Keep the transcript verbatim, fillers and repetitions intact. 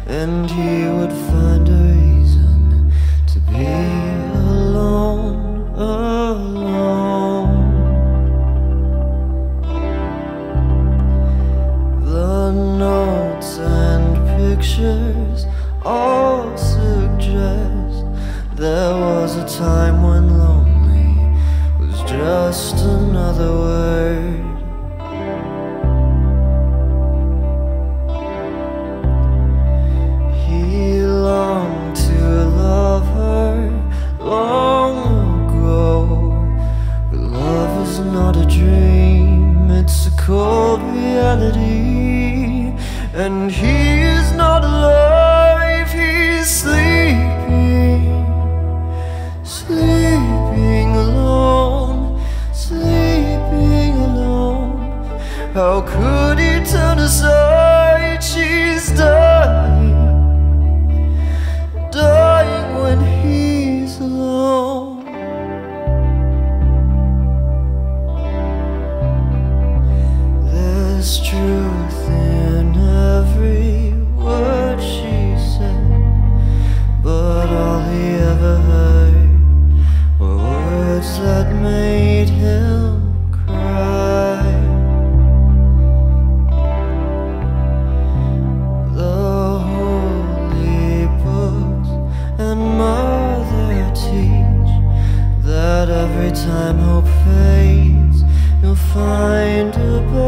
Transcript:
and he would find a reason to be alone, alone. The notes and pictures all suggest there was a time when lonely was just another word. He longed to love her long ago, but love is not a dream, it's a cold reality. And he is not alive, he's sleeping, sleeping alone, sleeping alone. How could he turn aside? She's dying, dying when he's alone. There's truth in every word she said, but all he ever heard were words that made him cry. The holy books and mother teach that every time hope fades, you'll find a better